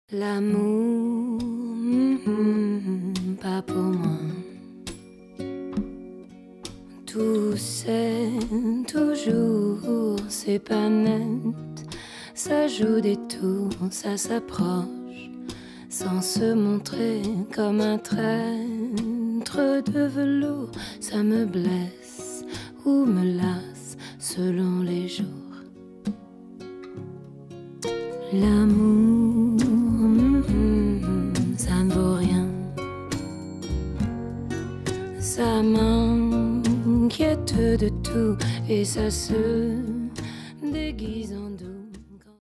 L'amour, pas pour moi. Tout c'est toujours, c'est pas net. Ça joue des tours, ça s'approche, sans se montrer comme un traître de velours. Ça me blesse ou me lasse selon les jours. L'amour, ça ne vaut rien. Ça m'inquiète de tout et ça se